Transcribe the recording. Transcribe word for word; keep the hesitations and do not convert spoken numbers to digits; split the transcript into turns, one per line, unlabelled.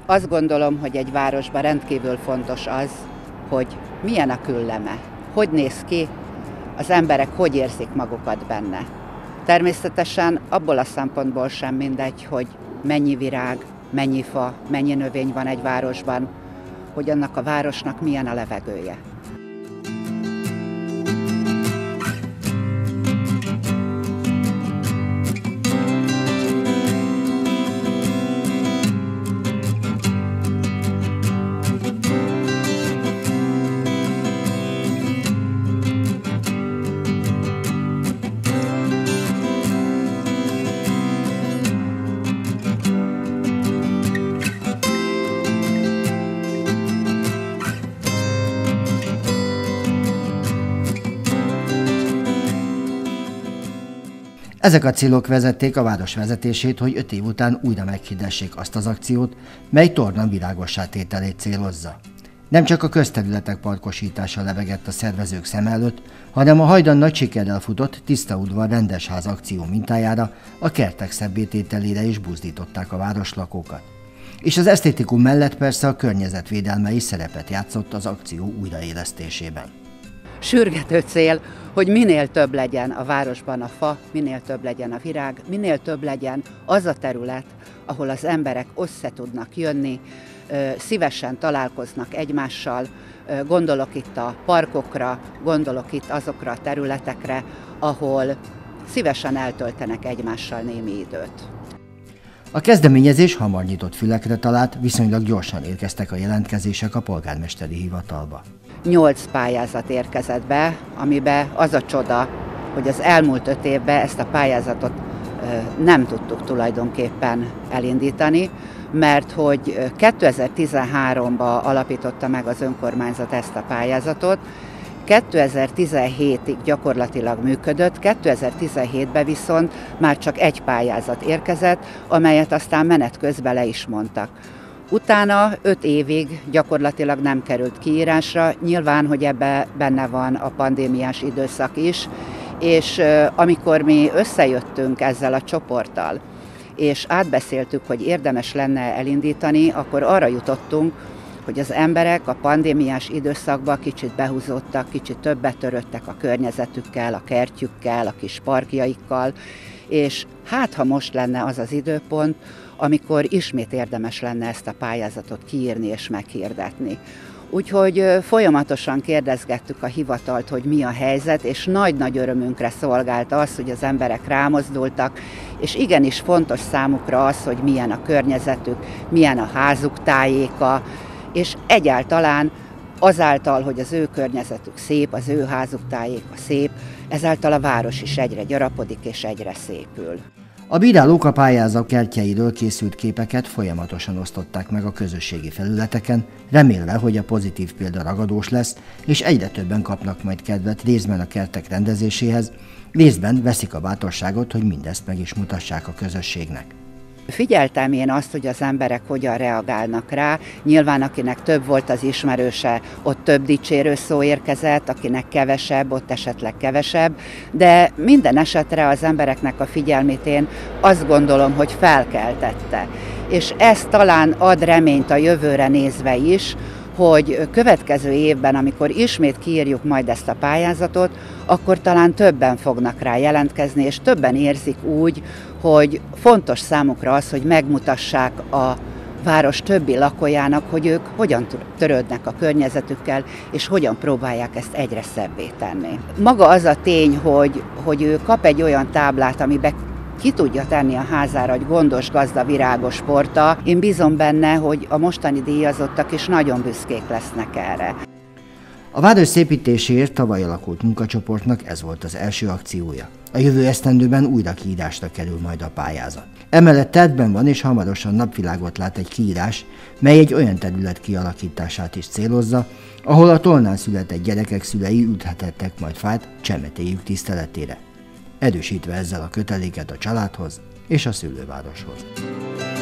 Azt gondolom, hogy egy városban rendkívül fontos az, hogy milyen a külleme, hogy néz ki, az emberek hogy érzik magukat benne. Természetesen abból a szempontból sem mindegy, hogy mennyi virág, mennyi fa, mennyi növény van egy városban, hogy annak a városnak milyen a levegője.
Ezek a célok vezették a város vezetését, hogy öt év után újra meghirdessék azt az akciót, mely Torna világossá tételét célozza. Nem csak a közterületek parkosítása lebegett a szervezők szem előtt, hanem a hajdan nagy sikerrel futott Tiszta udvar rendesház akció mintájára a kertek szebbé tételére is buzdították a városlakókat. És az esztétikum mellett persze a környezetvédelme is szerepet játszott az akció újraélesztésében.
Sürgető cél, hogy minél több legyen a városban a fa, minél több legyen a virág, minél több legyen az a terület, ahol az emberek össze tudnak jönni, szívesen találkoznak egymással, gondolok itt a parkokra, gondolok itt azokra a területekre, ahol szívesen eltöltenek egymással némi időt.
A kezdeményezés hamar nyitott fülekre talált, viszonylag gyorsan érkeztek a jelentkezések a polgármesteri hivatalba.
Nyolc pályázat érkezett be, amiben az a csoda, hogy az elmúlt öt évben ezt a pályázatot nem tudtuk tulajdonképpen elindítani, mert hogy kétezer-tizenháromban alapította meg az önkormányzat ezt a pályázatot, kétezer-tizenhétig gyakorlatilag működött, kétezer-tizenhétben viszont már csak egy pályázat érkezett, amelyet aztán menet közben le is mondtak. Utána öt évig gyakorlatilag nem került kiírásra, nyilván, hogy ebbe benne van a pandémiás időszak is, és amikor mi összejöttünk ezzel a csoporttal, és átbeszéltük, hogy érdemes lenne elindítani, akkor arra jutottunk, hogy az emberek a pandémiás időszakban kicsit behúzódtak, kicsit többet törődtek a környezetükkel, a kertjükkel, a kis parkjaikkal, és hát ha most lenne az az időpont, amikor ismét érdemes lenne ezt a pályázatot kiírni és meghirdetni. Úgyhogy folyamatosan kérdezgettük a hivatalt, hogy mi a helyzet, és nagy-nagy örömünkre szolgált az, hogy az emberek rámozdultak, és igenis fontos számukra az, hogy milyen a környezetük, milyen a házuk tájéka, és egyáltalán azáltal, hogy az ő környezetük szép, az ő házuk tájéka szép, ezáltal a város is egyre gyarapodik és egyre szépül.
A bírálók a pályázat kertjeiről készült képeket folyamatosan osztották meg a közösségi felületeken, remélve, hogy a pozitív példa ragadós lesz, és egyre többen kapnak majd kedvet részben a kertek rendezéséhez, részben veszik a bátorságot, hogy mindezt meg is mutassák a közösségnek.
Figyeltem én azt, hogy az emberek hogyan reagálnak rá. Nyilván akinek több volt az ismerőse, ott több dicsérő szó érkezett, akinek kevesebb, ott esetleg kevesebb, de minden esetre az embereknek a figyelmét én azt gondolom, hogy felkeltette. És ez talán ad reményt a jövőre nézve is, hogy következő évben, amikor ismét kiírjuk majd ezt a pályázatot, akkor talán többen fognak rá jelentkezni, és többen érzik úgy, hogy fontos számukra az, hogy megmutassák a város többi lakójának, hogy ők hogyan törődnek a környezetükkel, és hogyan próbálják ezt egyre szebbé tenni. Maga az a tény, hogy, hogy ő kap egy olyan táblát, amiben ki tudja tenni a házára, hogy gondos, gazda, virágos porta. Én bízom benne, hogy a mostani díjazottak is nagyon büszkék lesznek erre.
A város szépítéséért tavaly alakult munkacsoportnak ez volt az első akciója. A jövő esztendőben újra kiírásra kerül majd a pályázat. Emellett tervben van és hamarosan napvilágot lát egy kiírás, mely egy olyan terület kialakítását is célozza, ahol a Tolnán született gyerekek szülei ültethettek majd fát csemetéjük tiszteletére, erősítve ezzel a köteléket a családhoz és a szülővároshoz.